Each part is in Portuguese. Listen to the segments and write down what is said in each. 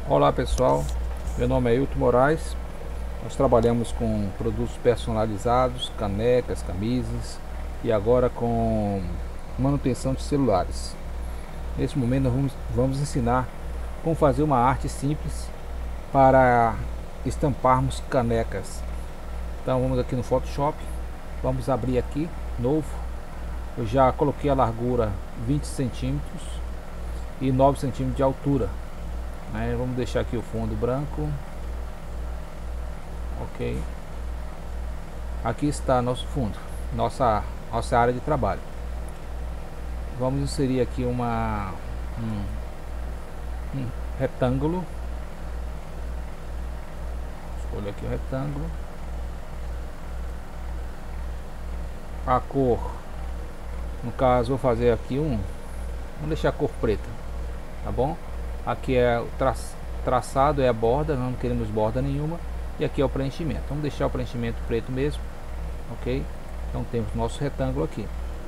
Olá pessoal, meu nome é Hilton Moraes. Nós trabalhamos com produtos personalizados, canecas, camisas e agora com manutenção de celulares. Nesse momento nós vamos ensinar como fazer uma arte simples para estamparmos canecas. Então vamos aqui no Photoshop, vamos abrir aqui, novo. Eu já coloquei a largura 20 centímetros e 9 centímetros de altura. Vamos deixar aqui o fundo branco. Ok, aqui está nosso fundo, nossa área de trabalho. Vamos inserir aqui um retângulo. Escolha aqui o retângulo. A cor, no caso vou fazer aqui vamos deixar a cor preta, tá bom? Aqui é o traçado, é a borda, não queremos borda nenhuma. E aqui é o preenchimento, vamos deixar o preenchimento preto mesmo. Ok, então temos nosso retângulo aqui.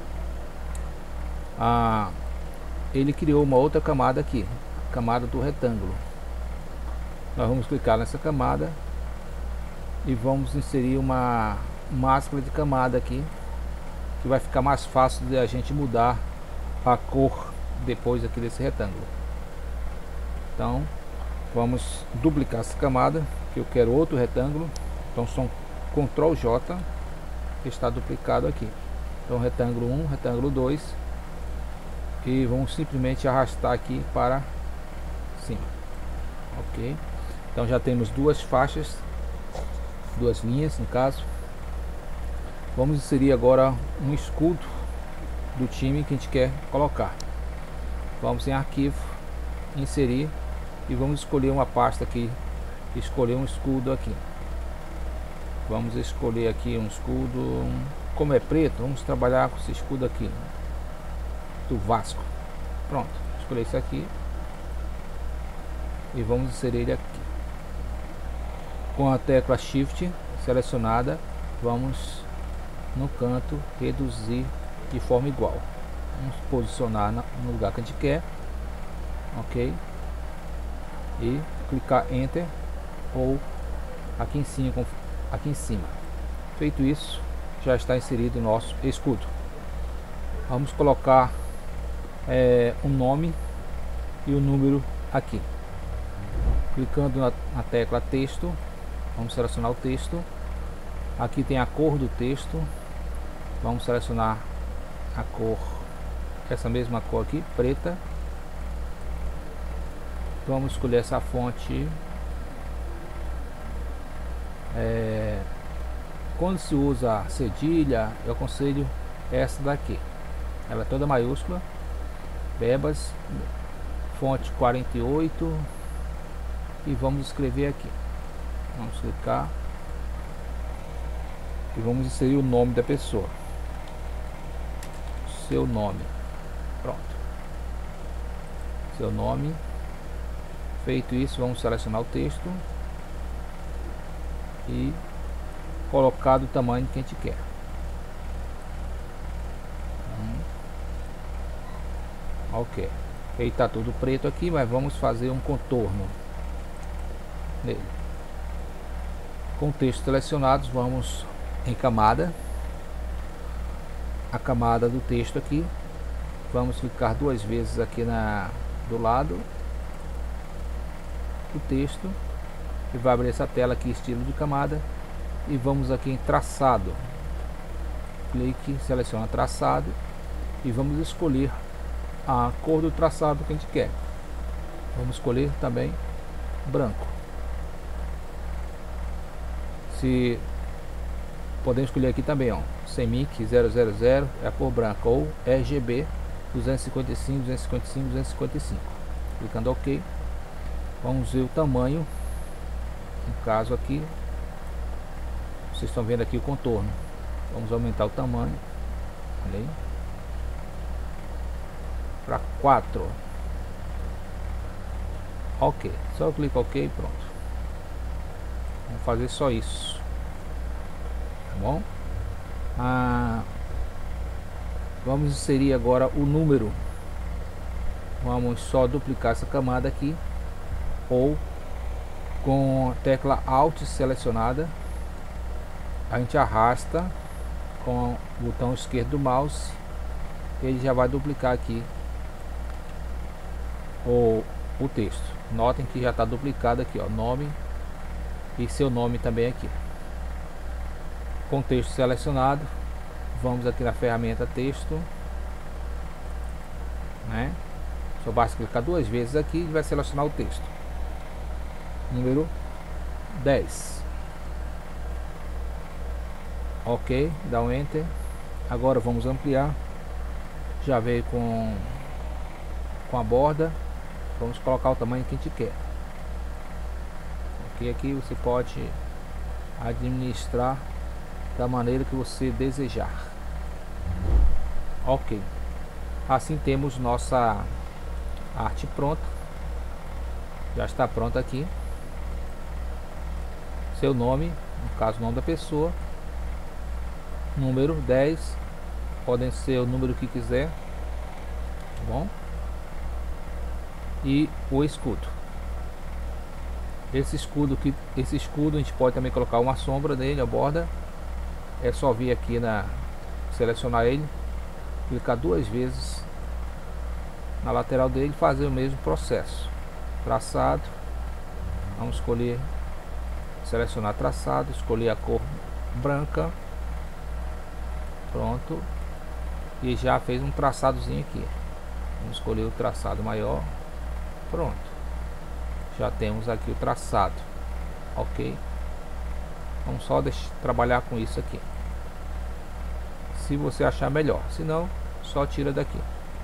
Ele criou uma outra camada aqui, a camada do retângulo. Nós vamos clicar nessa camada e vamos inserir uma máscara de camada aqui, que vai ficar mais fácil de a gente mudar a cor depois aqui desse retângulo. Então vamos duplicar essa camada, que eu quero outro retângulo. Então são Ctrl J, que está duplicado aqui. Então retângulo 1, retângulo 2, e vamos simplesmente arrastar aqui para cima. Ok, então já temos duas faixas, duas linhas no caso. Vamos inserir agora um escudo do time que a gente quer colocar. Vamos em arquivo, inserir, e vamos escolher uma pasta aqui, escolher um escudo aqui. Vamos escolher aqui um escudo, como é preto, vamos trabalhar com esse escudo aqui do Vasco. Pronto, escolher isso aqui e vamos inserir ele aqui. Com a tecla Shift selecionada, vamos no canto reduzir de forma igual. Vamos posicionar no lugar que a gente quer. Ok, e clicar Enter, ou aqui em cima. Feito isso, já está inserido o nosso escudo. Vamos colocar um nome e o número aqui. Clicando na tecla texto, vamos selecionar o texto. Aqui tem a cor do texto, vamos selecionar a cor, essa mesma cor aqui, preta. Vamos escolher essa fonte. Quando se usa cedilha, eu aconselho essa daqui. Ela é toda maiúscula. Bebas, fonte 48. E vamos escrever aqui. Vamos clicar e vamos inserir o nome da pessoa. Seu nome. Pronto. Seu nome. Feito isso, vamos selecionar o texto e colocar do tamanho que a gente quer. Ok, ele está tudo preto aqui, mas vamos fazer um contorno nele. Com o texto selecionados, vamos em camada, a camada do texto aqui. Vamos clicar duas vezes aqui do lado do texto e vai abrir essa tela aqui, estilo de camada, e vamos aqui em traçado. Clique, seleciona traçado e vamos escolher a cor do traçado que a gente quer. Vamos escolher também branco. Se podemos escolher aqui também, ó, CMYK 000 é a cor branca, ou RGB 255, 255, 255. Clicando OK. Vamos ver o tamanho. No caso aqui, vocês estão vendo aqui o contorno. Vamos aumentar o tamanho. Olha aí, para 4. Ok, só eu clico OK e pronto. Vamos fazer só isso, tá bom? Vamos inserir agora o número. Vamos só duplicar essa camada aqui, ou Com a tecla Alt selecionada, a gente arrasta com o botão esquerdo do mouse, ele já vai duplicar aqui o texto. Notem que já está duplicado aqui, ó, nome e seu nome também aqui. Com o texto selecionado, vamos aqui na ferramenta texto, né? Só basta clicar 2 vezes aqui e vai selecionar o texto. Número 10. Ok, dá um enter. Agora vamos ampliar. Já veio com a borda. Vamos colocar o tamanho que a gente quer. Ok, aqui você pode administrar da maneira que você desejar. Ok, assim temos nossa arte pronta. Já está pronta aqui. Seu nome, no caso o nome da pessoa, número 10, podem ser o número que quiser, tá bom? E o escudo. Esse escudo a gente pode também colocar uma sombra nele, a borda. É só vir aqui selecionar ele, clicar 2 vezes na lateral dele, fazer o mesmo processo. Traçado, vamos escolher, selecionar traçado, escolher a cor branca, pronto, e já fez um traçadozinho aqui. Vamos escolher o traçado maior, pronto, já temos aqui o traçado. Ok, vamos só trabalhar com isso aqui, se você achar melhor, se não, só tira daqui.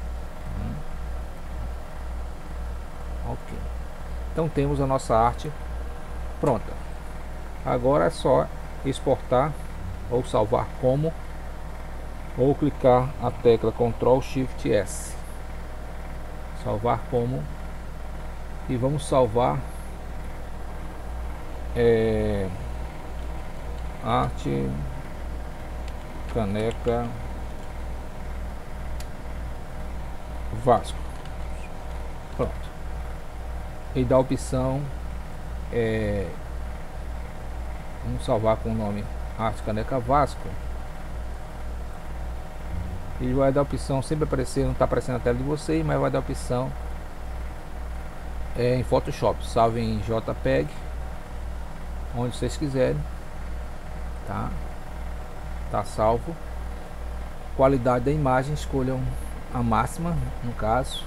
Ok, então temos a nossa arte pronta. Agora é só exportar ou salvar como, ou clicar a tecla Ctrl Shift S, salvar como, e vamos salvar arte caneca Vasco. Pronto, e dá a opção vamos salvar com o nome arte caneca Vasco. Ele vai dar a opção, sempre aparecer, não está aparecendo na tela de vocês, mas vai dar a opção em Photoshop, salve em JPEG, onde vocês quiserem, tá salvo. Qualidade da imagem, escolham a máxima, no caso.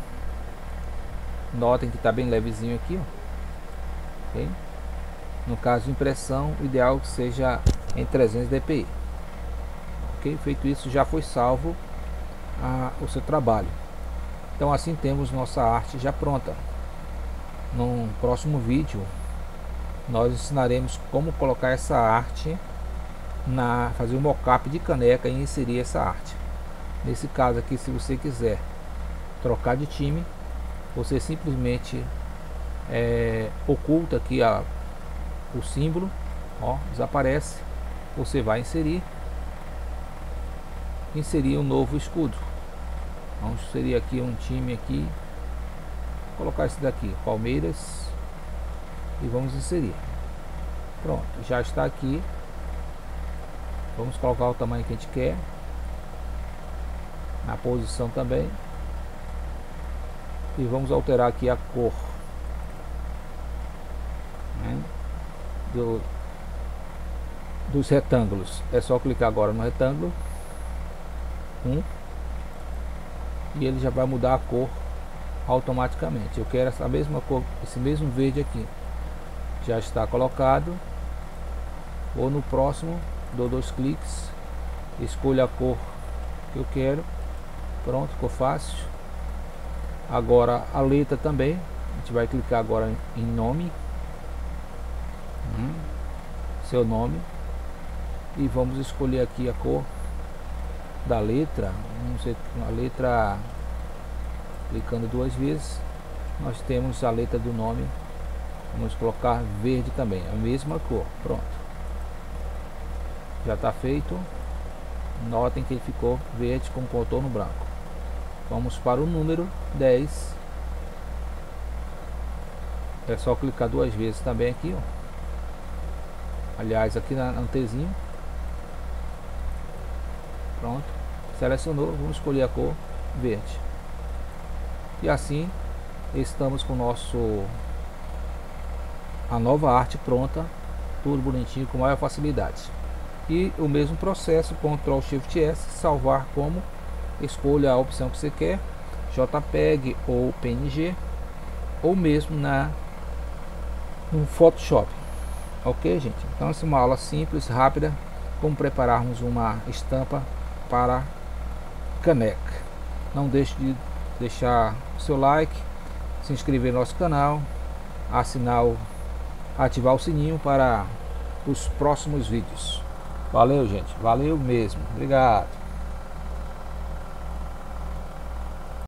Notem que está bem levezinho aqui, ó. Okay? No caso de impressão, o ideal que seja em 300 dpi. Ok, feito isso, já foi salvo o seu trabalho. Então assim temos nossa arte já pronta. No próximo vídeo nós ensinaremos como colocar essa arte fazer um mockup de caneca e inserir essa arte. Nesse caso aqui, se você quiser trocar de time, você simplesmente oculta aqui o símbolo, ó, desaparece. Você vai inserir um novo escudo. Vamos inserir aqui um time aqui, colocar esse daqui, Palmeiras, e vamos inserir. Pronto, já está aqui. Vamos colocar o tamanho que a gente quer, na posição também, e vamos alterar aqui a cor, né, dos retângulos. É só clicar agora no retângulo 1 e ele já vai mudar a cor automaticamente. Eu quero essa mesma cor, esse mesmo verde aqui. Já está colocado. Ou no próximo, dou 2 cliques, escolho a cor que eu quero. Pronto, ficou fácil. Agora a letra também, a gente vai clicar agora em nome, seu nome, e vamos escolher aqui a cor da letra. Não sei, a letra, clicando 2 vezes, nós temos a letra do nome. Vamos colocar verde também, a mesma cor. Pronto, já está feito. Notem que ele ficou verde com contorno branco. Vamos para o número 10. É só clicar duas vezes também aqui, ó. Aliás, aqui na antezinha. Pronto, selecionou, vamos escolher a cor verde. E assim estamos com a nova arte pronta, tudo bonitinho, com maior facilidade. E o mesmo processo, Ctrl Shift S, salvar como, escolha a opção que você quer, JPEG ou PNG, ou mesmo no Photoshop. Ok, gente? Então essa é uma aula simples, rápida, como prepararmos uma estampa para caneca. Não deixe de deixar o seu like, se inscrever no nosso canal, ativar o sininho para os próximos vídeos. Valeu, gente, valeu mesmo, obrigado.